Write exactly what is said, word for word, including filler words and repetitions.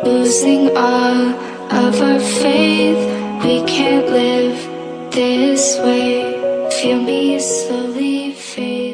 losing all of our faith. We can't live this way. Feel me slowly fade.